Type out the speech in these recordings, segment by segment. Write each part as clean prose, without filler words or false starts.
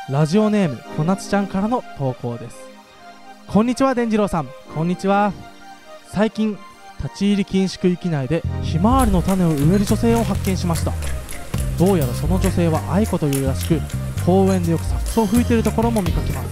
ラジオネームこなつちゃんからの投稿です。こんにちは、伝次郎さん。こんにちは。最近立ち入り禁止区域内でひまわりの種を植える女性を発見しました。どうやらその女性は愛子というらしく、公園でよくサックスを吹いているところも見かけます。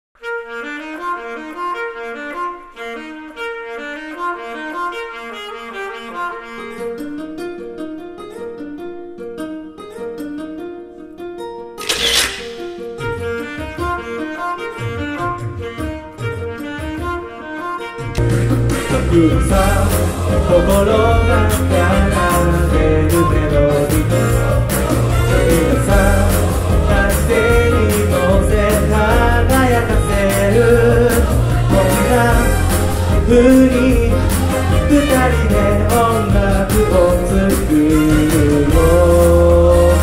さ心が奏でるメロディー、皆さん風に乗せ輝かせる、こんな風に二人で音楽を作るよ。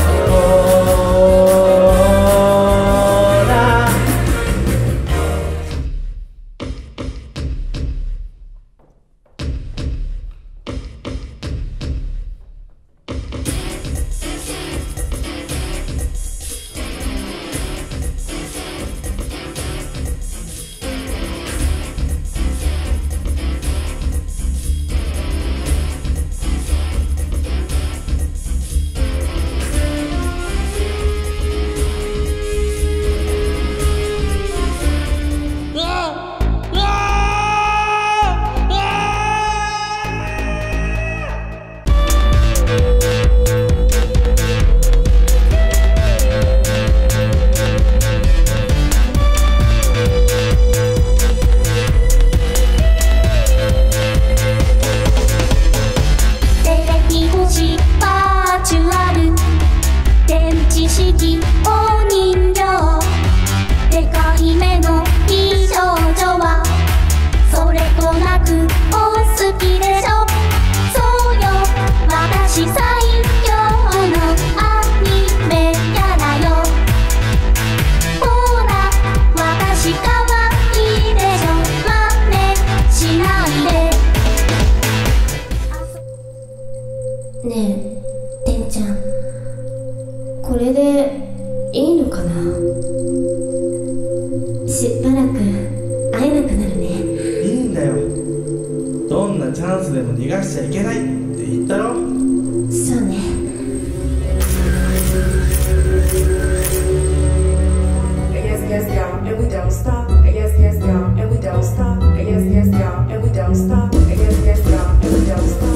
ねえ、てんちゃん、これでいいのかな。しばらく会えなくなるね。 いいんだよ、どんなチャンスでも逃がしちゃいけないって言ったろ。 そうね。 Yes, yes, y'all, and we don't stop. Yes, yes, y'all, and we don't stop. Yes, yes, y'all, and we don't stop. Yes, yes, y'all, and we don't stop.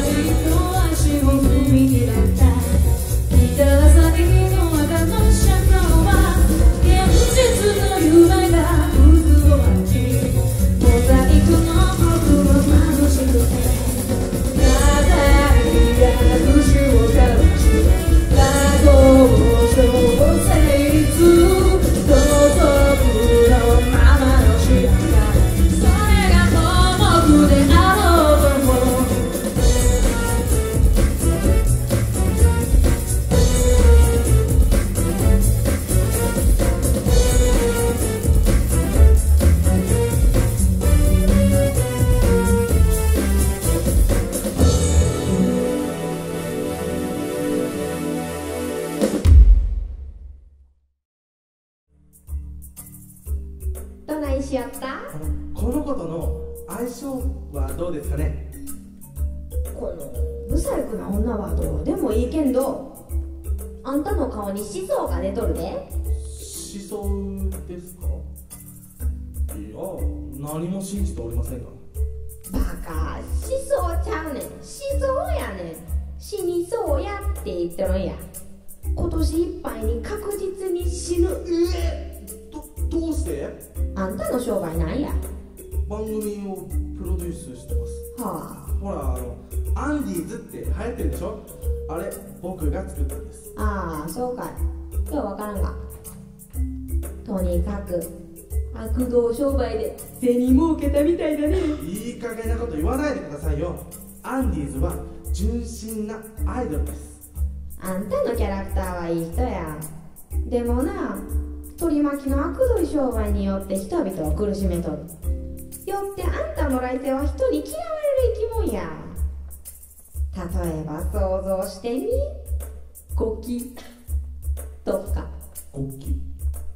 どないしよった？ この子との相性はどうですかね。 この不細工な女はどうでもいいけんど、あんたの顔に思想が出とるで。 思想ですか。いや、何も信じておりませんが。 バカ、思想ちゃうねん、思想やねん。死にそうやって言ってるんや。今年いっぱいに確実に死ぬ。 どうして？ あんたの商売なんや。 番組をプロデュースしてます。 はほら、アンディーズって流行ってるでしょ。あれ僕が作ったんです。 ああ、そうかい。ようわからんが、とにかく悪道商売で銭儲けたみたいだね。 いい加減なこと言わないでくださいよ。アンディーズは純真なアイドルです。 あんたのキャラクターはいい人や。でもな、取り巻きの悪どい商売によって人々を苦しめとる。よってあんたの来世は人に嫌われる生き物や。例えば想像してみ。国旗とか。 国旗。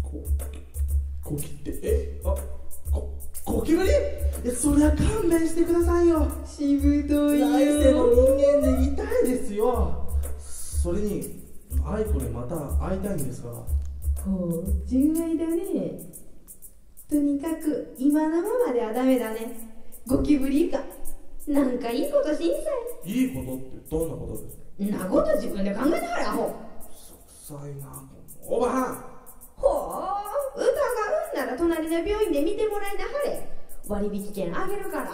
ゴキってゴキブリ？そりゃ勘弁してくださいよ。 しぶといよ。 来世の人間で痛いですよ。それに愛子にまた会いたいんですから。 ほう、純愛だね。とにかく今のままではダメだね。ゴキブリ以下なんかいいことしんさい。 いいことってどんなことですか？ んなこと自分で考えながらアホ。 そくさいなおばはん。 ほう、疑うんなら隣の病院で見てもらいなはれ。割引券あげるから。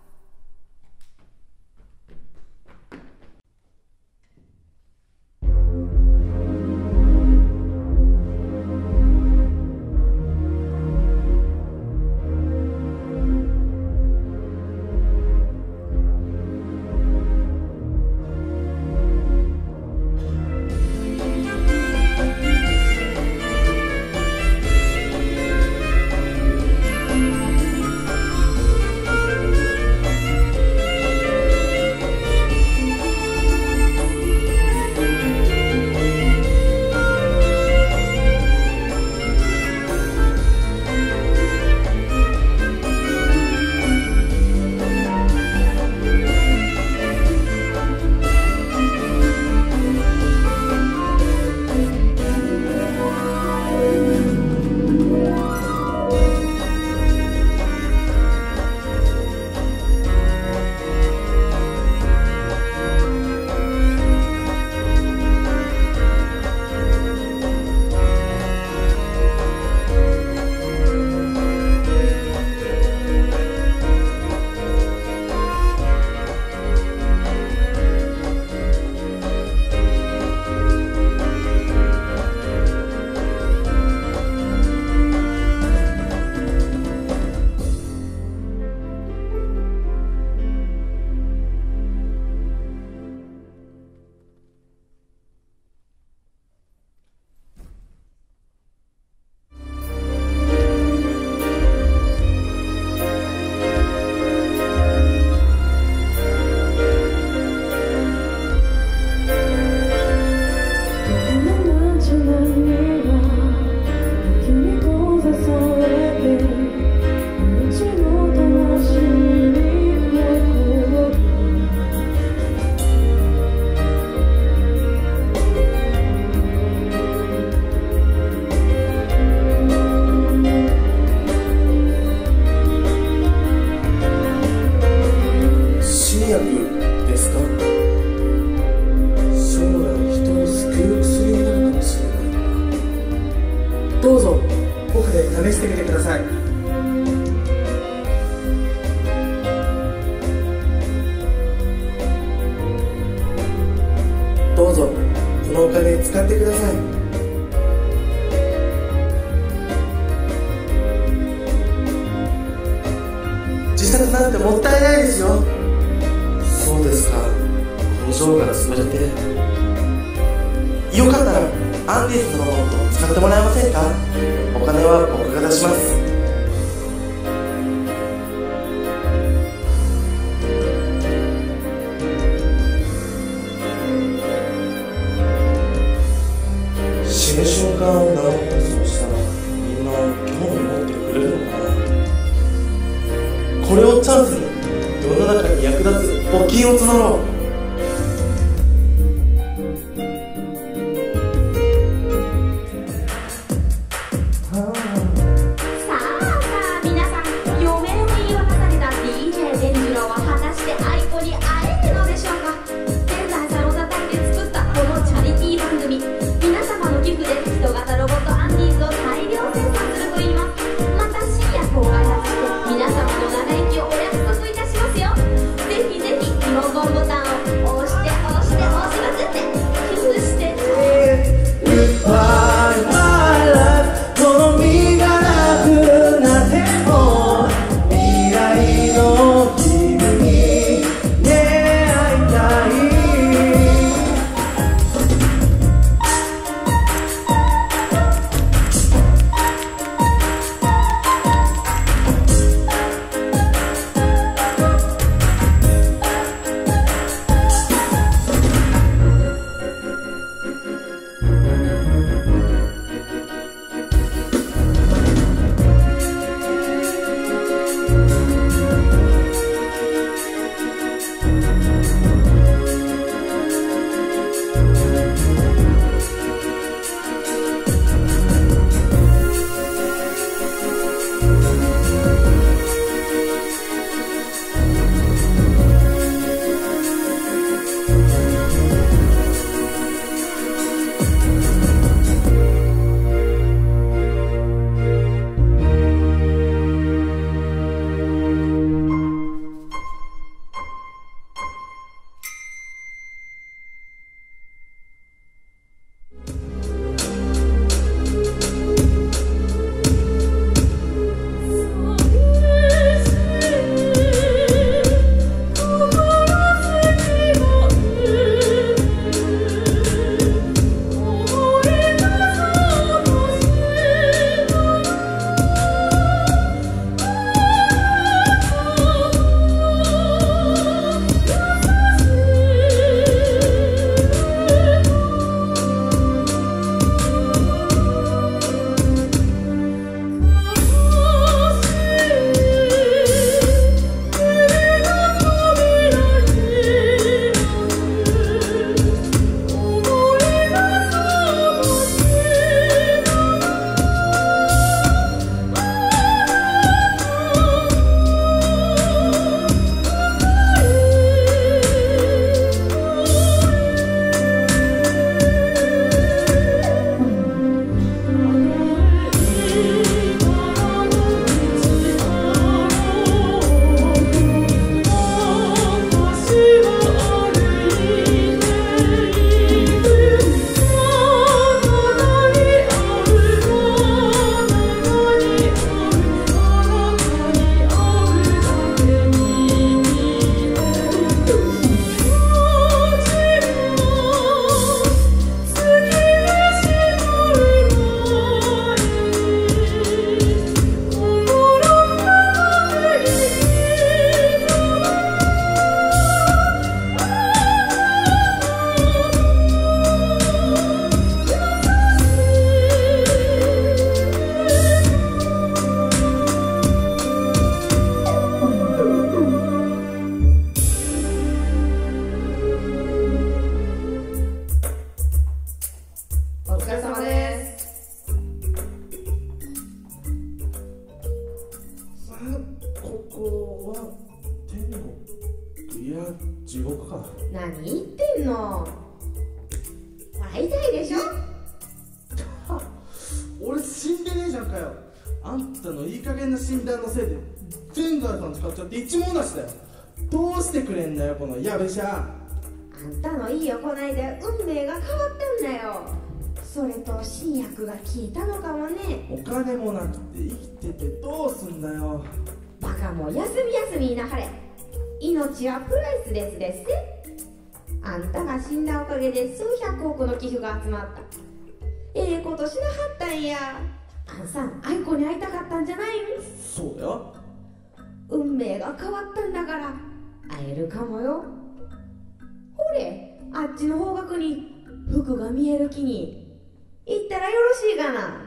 どうぞ奥で試してみてください。どうぞこのお金使ってください。自殺なんてもったいないですよ。そうですか。工場が潰れてよかったらアンディーズのロボットを使ってもらえませんか？お金は僕が出します。死ぬ瞬間を生放送したらみんな興味持ってくれるのかな。これをチャンスに世の中に役立つ募金を募ろう。 ボタンをや地獄か。 何言ってんの。ほら痛いでしょ。 俺死んでねえじゃんかよ。あんたのいい加減な診断のせいで全財産使っちゃって一文なしだよ。どうしてくれんだよこのやべしゃ。 あんたのいい行いで運命が変わったんだよ。それと新薬が効いたのかもね。 お金もなくて生きててどうすんだよ。 バカも休み休み言いなはれ。命はプライスレスですね。あんたが死んだおかげで数百億の寄付が集まった。ええことしなはったんや。あんさん愛子に会いたかったんじゃないん。 そうだよ。 運命が変わったんだから会えるかもよ。ほれあっちの方角に服が見える木に行ったらよろしいかな。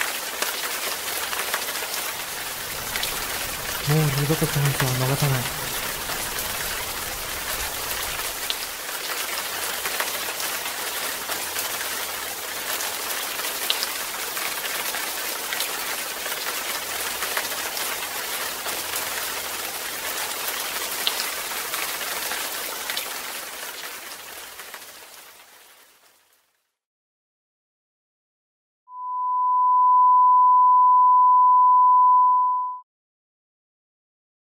もう二度とチャンスは逃さない。